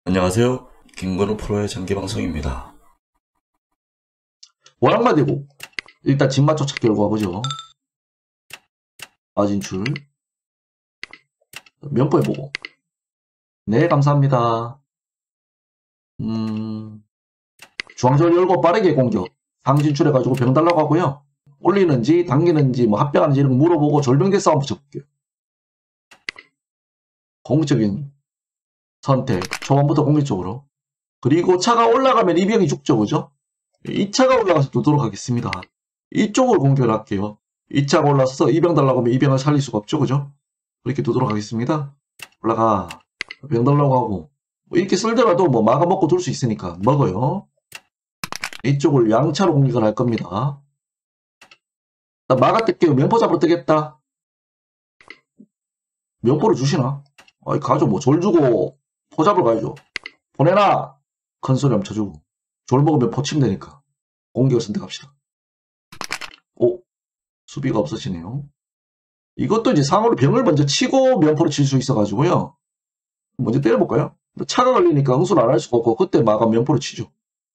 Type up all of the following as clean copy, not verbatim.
안녕하세요. 김건우 프로의 장기방송입니다. 워낙만 되고 일단 집 맞춰 찾기 열고 가보죠. 마진출 면포 해보고 네 감사합니다. 중앙절 열고 빠르게 공격 상진출해가지고 병 달라고 하고요. 올리는지 당기는지 뭐 합병하는지 이런 거 물어보고 졸병대 싸움 붙여볼게요. 공격적인 선택 초반부터 공격적으로. 그리고 차가 올라가면 이 병이 죽죠, 그죠? 이 차가 올라가서 두도록 하겠습니다. 이쪽으로 공격을 할게요. 이 차가 올라서 이 병 달라고 하면 이 병을 살릴 수가 없죠, 그죠? 그렇게 두도록 하겠습니다. 올라가 병 달라고 하고 뭐 이렇게 쓸더라도 뭐 막아먹고 둘 수 있으니까 먹어요. 이쪽을 양차로 공격을 할 겁니다. 나 막아뜰게요. 면포 잡으러 뜨겠다. 면포를 주시나? 아이 가죠. 뭐 졸 주고 포 잡으러 가야죠. 보내놔. 큰 소리 한번 쳐주고 졸 먹으면 포 치면 되니까 공격을 선택합시다. 오, 수비가 없어지네요. 이것도 이제 상으로 병을 먼저 치고 면포를 칠 수 있어가지고요. 먼저 때려볼까요? 차가 걸리니까 응수를 안 할 수가 없고 그때 마가 면포를 치죠.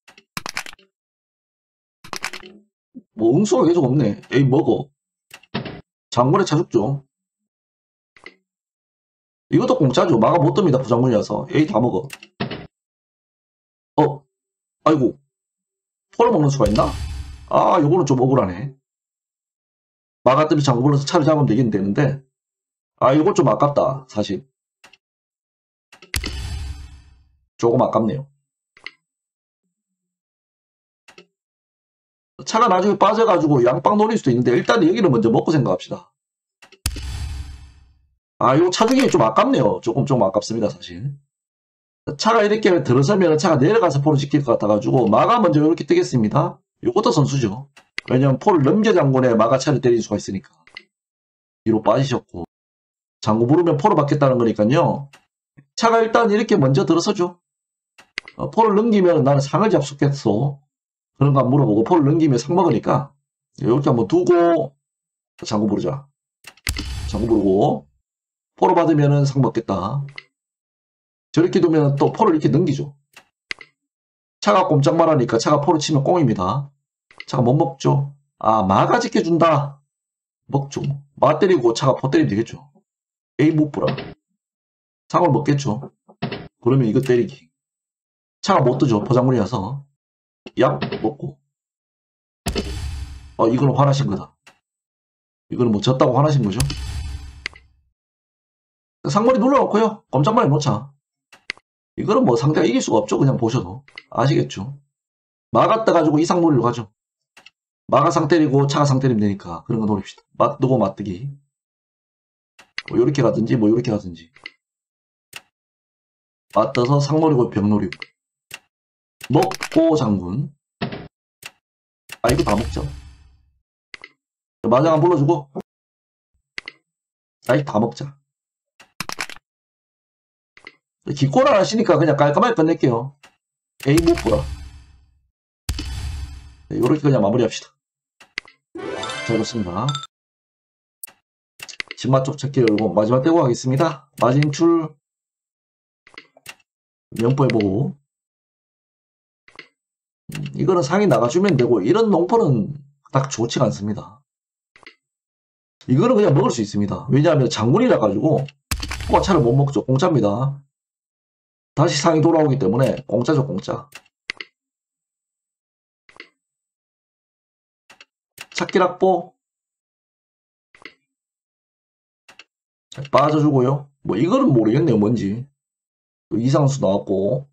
뭐 응수가 계속 없네. 에이 먹어. 장군에 차 죽죠. 이것도 공짜죠. 마가 못 뜹니다. 부장군이라서. 에이 다 먹어. 아이고. 포를 먹는 수가 있나? 아 요거는 좀 억울하네. 마가 뜨면 장군에서 차를 잡으면 되긴 되는데 아 이거 좀 아깝다. 사실. 조금 아깝네요. 차가 나중에 빠져가지고 양빵 노릴 수도 있는데 일단 여기는 먼저 먹고 생각합시다. 아 이거 차 주기 좀 아깝네요. 조금 아깝습니다 사실. 차가 이렇게 들어서면 차가 내려가서 포를 지킬 것 같아가지고 마가 먼저 이렇게 뜨겠습니다. 이것도 선수죠. 왜냐면 포를 넘겨 장군에 마가 차를 때릴 수가 있으니까. 뒤로 빠지셨고 장군 부르면 포를 받겠다는 거니까요. 차가 일단 이렇게 먼저 들어서죠. 포를 넘기면 나는 상을 잡수겠어. 그런 거 물어보고 포를 넘기면 상 먹으니까 이렇게 한번 두고 장군 부르자. 장군 부르고 포를 받으면 상 먹겠다. 저렇게 두면 또 포를 이렇게 넘기죠. 차가 꼼짝 말하니까 차가 포를 치면 꽁입니다. 차가 못 먹죠. 아 마가 지켜준다. 먹죠. 마 때리고 차가 포 때리면 되겠죠. 에이 못 보라. 상을 먹겠죠. 그러면 이거 때리기. 차가 못 뜨죠. 포장물이라서. 약 먹고. 이거는 화나신 거다. 이거는 뭐 졌다고 화나신 거죠. 상머리 눌러놓고요. 꼼짝말에 놓자. 이거는 뭐 상대가 이길 수가 없죠. 그냥 보셔도. 아시겠죠. 마가 떠가지고 이상 노리러 가죠. 마가 상 때리고 차가 상 때리면 되니까 그런 거 노립시다. 맞뜨고 맞뜨기. 뭐 요렇게 가든지 뭐 요렇게 가든지. 맞떠서 상 노리고 병 노리고. 먹고 장군. 아 이거 다 먹죠. 마장 한 불러주고. 아이 다 먹자. 기권을 하시니까 그냥 깔끔하게 끝낼게요. 에이 못 보라. 요렇게 그냥 마무리합시다. 잘 됐습니다. 신마 쪽 찾기 열고 마지막 떼고 가겠습니다. 마진출 면포 해보고 이거는 상이 나가주면 되고 이런 농포는 딱 좋지가 않습니다. 이거는 그냥 먹을 수 있습니다. 왜냐하면 장군이라 가지고 포가 차를 못 먹죠. 공짜입니다. 다시 상이 돌아오기 때문에 공짜죠 공짜. 찾기 낙보 빠져주고요. 뭐 이거는 모르겠네요 뭔지. 이상수 나왔고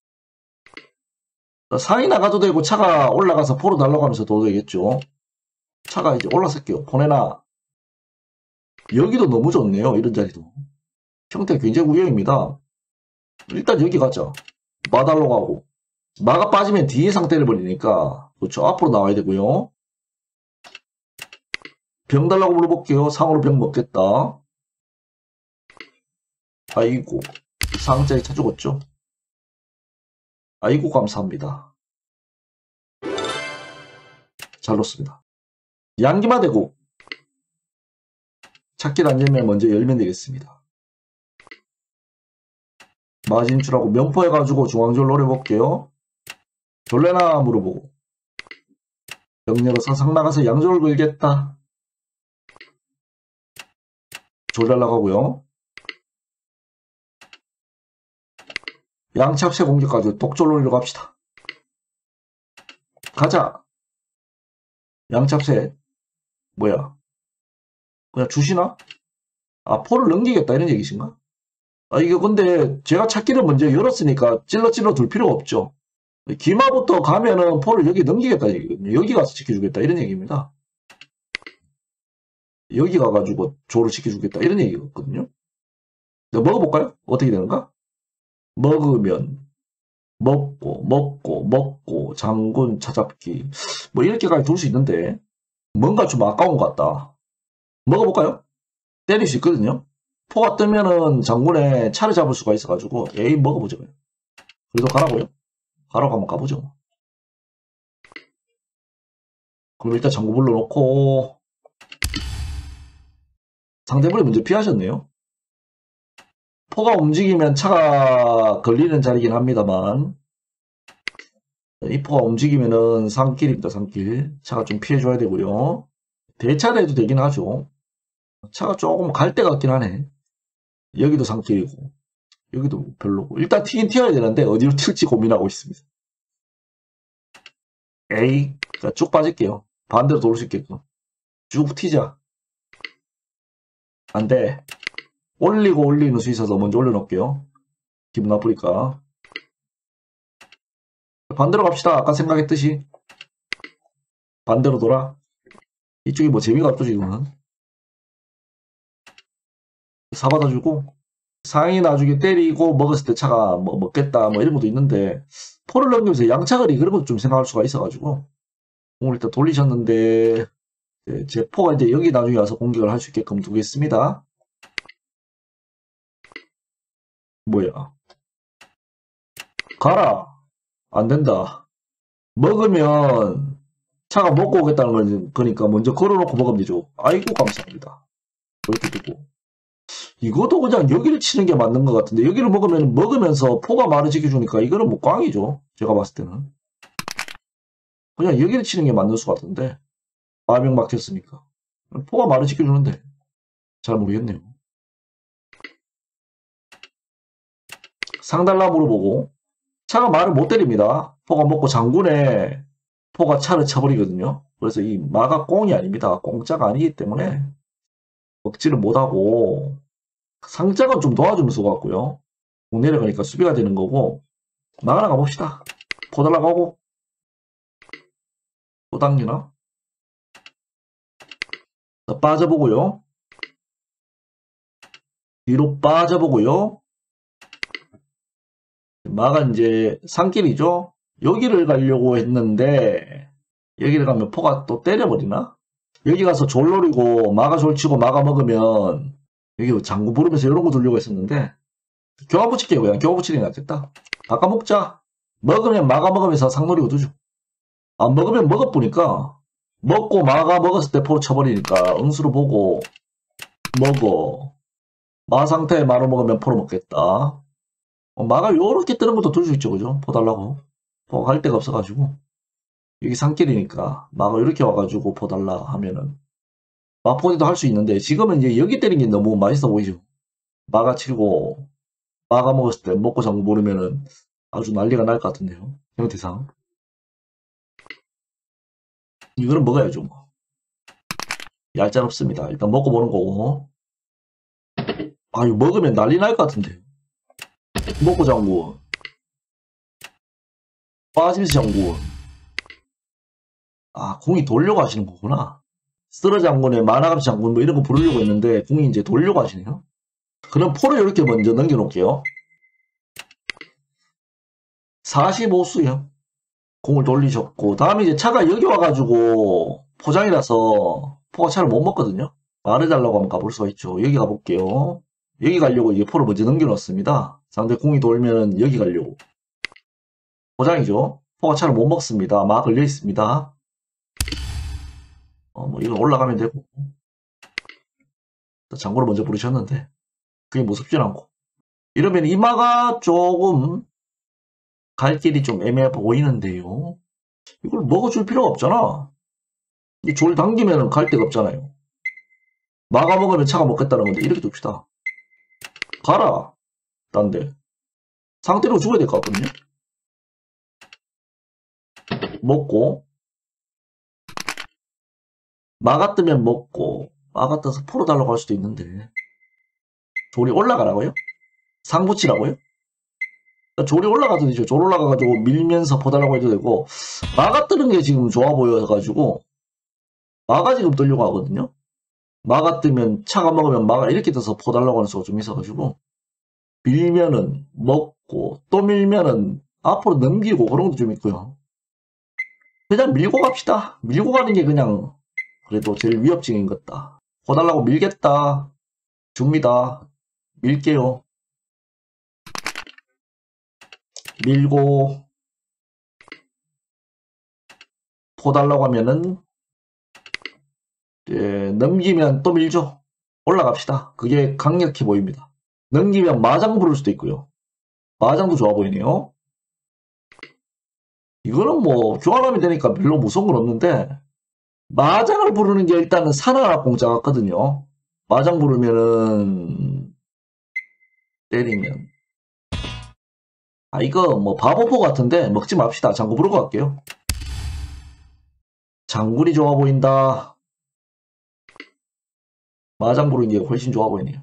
상이 나가도 되고 차가 올라가서 포로 날아가면서 도 되겠죠. 차가 이제 올라설게요. 보내나. 여기도 너무 좋네요. 이런 자리도. 형태 굉장히 우영입니다. 일단 여기 가자. 마달로 가고. 마가 빠지면 뒤에 상 때려버리니까 그렇죠. 앞으로 나와야 되고요. 병 달라고 물어볼게요. 상으로 병 먹겠다. 아이고. 상자에 차 죽었죠. 아이고 감사합니다. 잘 놓습니다. 양기마 대고 찾기를 안 열면 먼저 열면 되겠습니다. 마진출하고 면포 해가지고 중앙절 노려볼게요. 졸래나 물어보고. 병력을 사상 나가서 양쪽을 걸겠다. 조잘 나가고요. 양찹새 공격까지 독졸 노리러 갑시다. 가자. 양찹새. 뭐야? 그냥 주시나? 아, 포를 넘기겠다 이런 얘기신가? 아, 이게 근데 제가 찾기를 먼저 열었으니까 찔러 둘 필요가 없죠. 기마부터 가면은 포를 여기 넘기겠다 얘기거든요. 여기 가서 지켜주겠다 이런 얘기입니다. 여기 가가지고 조를 지켜주겠다 이런 얘기거든요. 먹어볼까요? 어떻게 되는가? 먹으면 먹고 장군 찾아뵙기 뭐 이렇게까지 둘 수 있는데 뭔가 좀 아까운 것 같다. 먹어볼까요? 때릴 수 있거든요. 포가 뜨면은 장군의 차를 잡을 수가 있어가지고 에이 먹어보죠. 그래도 가라고요? 가라고 한번 가보죠. 그럼 일단 장군 불러놓고 상대분이 먼저 피하셨네요. 포가 움직이면 차가 걸리는 자리긴 합니다만 이 포가 움직이면은 산길입니다. 산길. 차가 좀 피해줘야 되고요. 대차를 해도 되긴 하죠. 차가 조금 갈 데 같긴 하네. 여기도 산길이고 여기도 별로고 일단 튀긴 튀어야 되는데 어디로 튈지 고민하고 있습니다. 에이 쭉 빠질게요. 반대로 돌을 수 있게끔 쭉 튀자. 안돼. 올리는 수 있어서 먼저 올려놓을게요. 기분 나쁘니까. 반대로 갑시다. 아까 생각했듯이 반대로 돌아. 이쪽이 뭐 재미가 없죠 지금은. 사받아주고 상이 나중에 때리고 먹었을 때 차가 뭐 먹겠다 뭐 이런 것도 있는데 포를 넘기면서 양차거리 그런 것도 좀 생각할 수가 있어가지고 공을 일단 돌리셨는데 제 포가 이제 여기 나중에 와서 공격을 할 수 있게끔 두겠습니다. 뭐야? 가라. 안 된다. 먹으면 차가 먹고 오겠다는 거니까 먼저 걸어놓고 먹으면 되죠. 아이고 감사합니다. 이렇게 두고 이것도 그냥 여기를 치는 게 맞는 것 같은데 여기를 먹으면서 포가 말을 지켜주니까 이거는 뭐 꽝이죠. 제가 봤을 때는 그냥 여기를 치는 게 맞는 수 같은데 마명 막혔으니까 포가 말을 지켜주는데 잘 모르겠네요. 상달라 물어보고 차가 말을 못 때립니다. 포가 먹고 장군에 포가 차를 쳐버리거든요. 그래서 이 마가 꽁이 아닙니다. 공짜가 아니기 때문에 먹지를 못하고 상장은 좀 도와주면서 같고요. 공 내려가니까 수비가 되는 거고 나가나 가봅시다. 포 달라고 하고 또 당기나? 빠져보고요. 뒤로 빠져보고요. 마가 이제 산길이죠. 여기를 가려고 했는데 여기를 가면 포가 또 때려버리나? 여기 가서 졸 노리고 마가 졸치고 마가 먹으면 여기 장구 부르면서 이런 거 두려고 했었는데 교화 붙일게요. 그냥 교화 붙이는 게 낫겠다. 바꿔 먹자. 먹으면 마가 먹으면서 상 노리고 두죠. 안 먹으면 먹어보니까 먹고 마가 먹었을 때 포로 쳐버리니까 응수로 보고 먹어. 마 상태에 마로 먹으면 포로 먹겠다. 마가 요렇게 뜨는 것도 둘 수 있죠. 그죠? 포 달라고. 포가 갈 데가 없어가지고 여기 산길이니까 마가 이렇게 와가지고 포 달라 하면은 마포대도 할 수 있는데 지금은 이제 여기 때린 게 너무 맛있어 보이죠. 마가 치고 마가 먹었을 때 먹고 장구 모르면은 아주 난리가 날 것 같은데요. 형태상 이거는 먹어야죠. 뭐. 얄짤없습니다. 일단 먹고 보는 거고 아 이거 먹으면 난리 날 것 같은데 먹고 장구 빠지면서 장구 아 공이 돌려고 하시는 거구나. 쓰러 장군에 만화감시 장군 뭐 이런 거 부르려고 했는데 공이 이제 돌려고 하시네요. 그럼 포를 이렇게 먼저 넘겨놓을게요. 45수요. 공을 돌리셨고 다음에 이제 차가 여기 와가지고 포장이라서 포가 차를 못 먹거든요. 말해달라고 한번 가볼 수가 있죠. 여기 가볼게요. 여기 가려고 이제 포를 먼저 넘겨놓습니다. 상대 공이 돌면은 여기 가려고 포장이죠. 포가 차를 못 먹습니다. 막 걸려 있습니다. 뭐 이거 올라가면 되고 장군을 먼저 부르셨는데 그게 무섭진 않고 이러면 이마가 조금 갈 길이 좀 애매해 보이는데요. 이걸 먹어줄 필요가 없잖아. 이 졸 당기면 갈 데가 없잖아요. 마가 먹으면 차가 먹겠다는 건데 이렇게 둡시다. 가라. 딴데. 상태로 죽어야 될 것 같거든요. 먹고 마가 뜨면 먹고 마가 떠서 포로 달라고 할 수도 있는데 졸이 올라가라고요? 상붙이라고요? 졸이 올라가도 되죠. 졸 올라가가지고 밀면서 포달라고 해도 되고 마가 뜨는 게 지금 좋아 보여가지고 마가 지금 뜨려고 하거든요. 마가 뜨면 차가 먹으면 마가 이렇게 떠서 포달라고 하는 수가 좀 있어가지고 밀면은 먹고 또 밀면은 앞으로 넘기고 그런 것도 좀 있고요. 그냥 밀고 갑시다. 밀고 가는 게 그냥 그래도 제일 위협적인 것 같다. 포달라고 밀겠다. 줍니다. 밀게요. 밀고 포달라고 하면은 넘기면 또 밀죠. 올라갑시다. 그게 강력해 보입니다. 넘기면 마장 부를 수도 있고요. 마장도 좋아 보이네요. 이거는 뭐 교환하면 되니까 별로 무서운 건 없는데 마장을 부르는 게 일단은 사나라 공짜 같거든요. 마장 부르면은 때리면 이거 뭐 바보포 같은데 먹지 맙시다. 장구 부르고 갈게요. 장군이 좋아 보인다. 마장 부르는 게 훨씬 좋아 보이네요.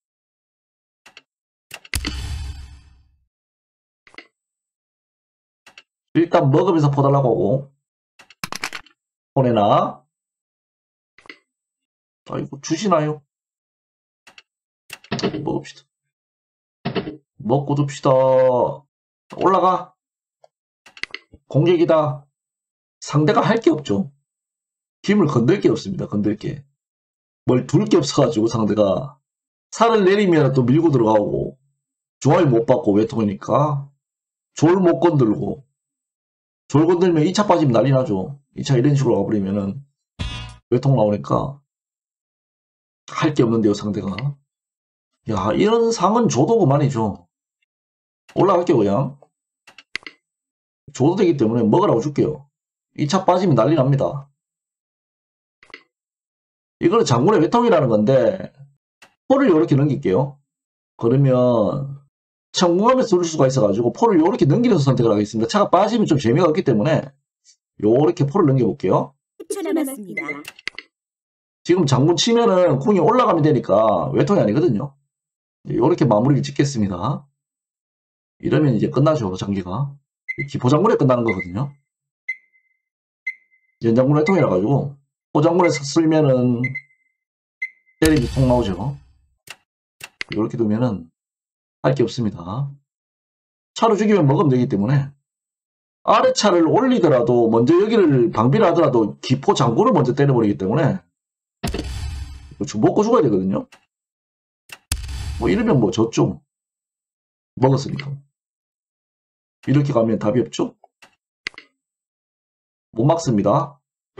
일단 먹으면서 퍼달라고 하고 보내나? 이거 주시나요? 먹읍시다. 먹고 둡시다. 올라가. 공격이다. 상대가 할 게 없죠. 힘을 건들 게 없습니다. 건들 게. 뭘 둘 게 없어가지고 상대가 살을 내리면 또 밀고 들어가고 조합이 못 받고 외통이니까 졸 못 건들고 졸 건들면 2차 빠지면 난리 나죠. 2차 이런 식으로 가버리면은 외통 나오니까 할 게 없는데요 상대가. 야 이런 상은 줘도 그만이죠. 올라갈게요 그냥. 줘도 되기 때문에 먹으라고 줄게요. 2차 빠지면 난리 납니다. 이거는 장군의 외통이라는 건데 포를 이렇게 넘길게요. 그러면 성공하면서 누를 수가 있어가지고 포를 이렇게 넘기면서 선택을 하겠습니다. 차가 빠지면 좀 재미가 없기 때문에 요렇게 포를 넘겨볼게요. 10초 남았습니다. 지금 장군 치면은 궁이 올라가면 되니까 외통이 아니거든요. 요렇게 마무리를 짓겠습니다. 이러면 이제 끝나죠 장기가. 기포장군에 끝나는 거거든요. 연장군 외통이라 가지고 포장군에서 쓸면은 때리기 통 나오죠. 이렇게 두면은 할 게 없습니다. 차로 죽이면 먹으면 되기 때문에 아래 차를 올리더라도 먼저 여기를 방비를 하더라도 기포 장군을 먼저 때려버리기 때문에 먹고 죽어야 되거든요. 뭐 이러면 뭐 졌죠. 먹었으니까. 이렇게 가면 답이 없죠. 못 막습니다.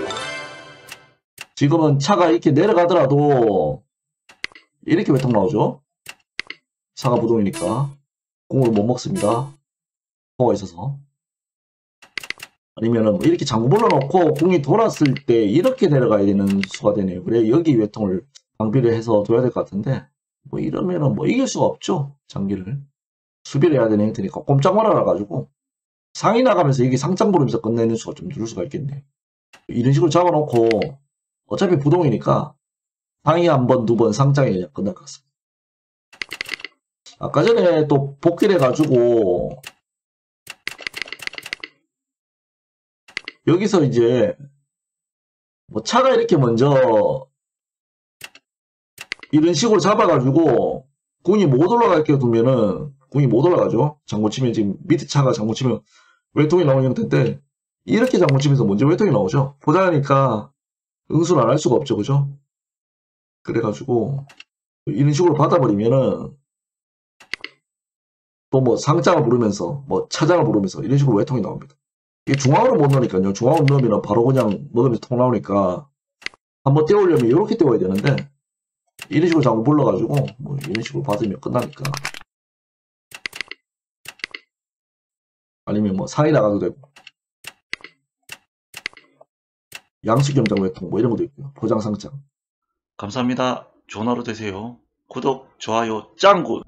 지금은 차가 이렇게 내려가더라도 이렇게 외통 나오죠. 사가 부동이니까 공을 못 먹습니다. 포가 있어서. 아니면은 이렇게 장구 불러놓고 공이 돌았을 때 이렇게 내려가야 되는 수가 되네요. 그래 여기 외통을 방비를 해서 둬야 될 것 같은데 뭐 이러면은 뭐 이길 수가 없죠. 장기를 수비를 해야 되는 형태니까 꼼짝 말아라 가지고 상이 나가면서 이게 상장 부르면서 끝내는 수가 좀 누를 수가 있겠네. 이런 식으로 잡아놓고 어차피 부동이니까 상이 한 번, 두 번 상장이 그냥 끝날 것 같습니다. 아까 전에 또 복귀를 해가지고 여기서 이제 뭐 차가 이렇게 먼저 이런 식으로 잡아가지고 궁이 못 올라갈게 두면은 궁이 못 올라가죠. 장구 치면 지금 밑에 차가 장구 치면 외통이 나오는 형태인데 이렇게 장구 치면서 먼저 외통이 나오죠. 보자니까 응수를 안 할 수가 없죠. 그죠? 그래가지고 이런 식으로 받아버리면은 또 뭐 상장을 부르면서 뭐 차장을 부르면서 이런 식으로 외통이 나옵니다. 이게 중앙으로 못 넣으니까요. 중앙으로 넣으면 바로 그냥 먹으면서 통 나오니까 한번 떼우려면 이렇게 떼워야 되는데 이런 식으로 자꾸 불러가지고 뭐 이런 식으로 받으면 끝나니까 아니면 뭐 상위 나가도 되고. 양식겸장 외통 뭐 이런 것도 있고요. 포장 상장. 감사합니다. 좋은 하루 되세요. 구독, 좋아요, 짱구!